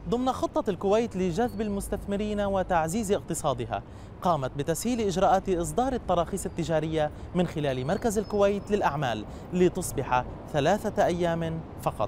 ضمن خطة الكويت لجذب المستثمرين وتعزيز اقتصادها، قامت بتسهيل إجراءات إصدار التراخيص التجارية من خلال مركز الكويت للأعمال لتصبح 3 أيام فقط.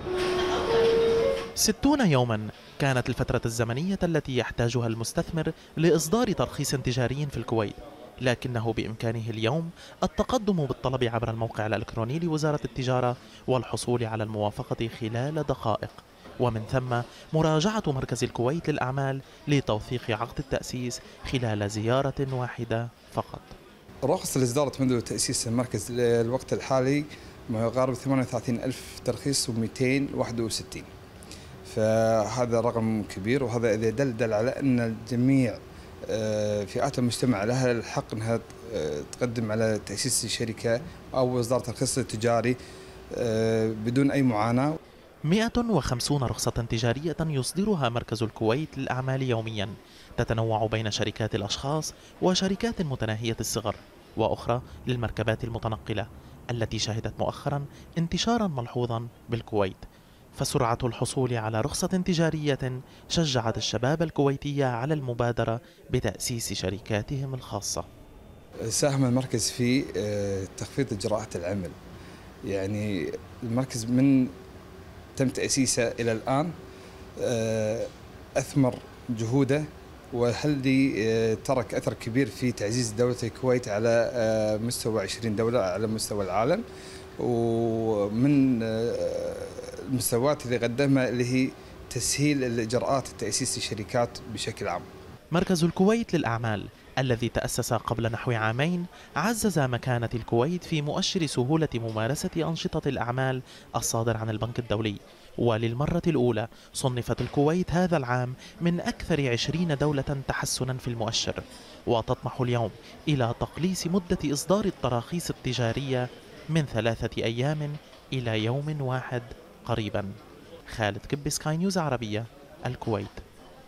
60 يوما كانت الفترة الزمنية التي يحتاجها المستثمر لإصدار ترخيص تجاري في الكويت، لكنه بإمكانه اليوم التقدم بالطلب عبر الموقع الإلكتروني لوزارة التجارة والحصول على الموافقة خلال دقائق، ومن ثم مراجعة مركز الكويت للأعمال لتوثيق عقد التأسيس خلال زيارة واحدة فقط. الرخص اللي صدرت منذ تأسيس المركز للوقت الحالي ما يقارب 38 ألف ترخيص و261، فهذا رقم كبير، وهذا إذا دل على أن الجميع فئات المجتمع لها الحق أنها تقدم على تأسيس شركة أو إصدار ترخيص تجاري بدون أي معاناة. 150 رخصة تجارية يصدرها مركز الكويت للأعمال يوميا، تتنوع بين شركات الأشخاص وشركات متناهية الصغر، وأخرى للمركبات المتنقلة التي شهدت مؤخرا انتشارا ملحوظا بالكويت. فسرعة الحصول على رخصة تجارية شجعت الشباب الكويتي على المبادرة بتأسيس شركاتهم الخاصة. ساهم المركز في تخفيض إجراءات العمل، يعني المركز من تم تأسيسه إلى الآن أثمر جهوده، وهل ترك أثر كبير في تعزيز دولة الكويت على مستوى 20 دولة على مستوى العالم. ومن المستويات اللي قدمها اللي هي تسهيل الإجراءات تأسيس الشركات بشكل عام. مركز الكويت للأعمال الذي تأسس قبل نحو عامين عزز مكانة الكويت في مؤشر سهولة ممارسة أنشطة الأعمال الصادر عن البنك الدولي، وللمرة الأولى صنفت الكويت هذا العام من أكثر 20 دولة تحسنا في المؤشر، وتطمح اليوم إلى تقليص مدة إصدار التراخيص التجارية من 3 أيام إلى يوم واحد قريبا. خالد كبي، سكاي نيوز عربية، الكويت.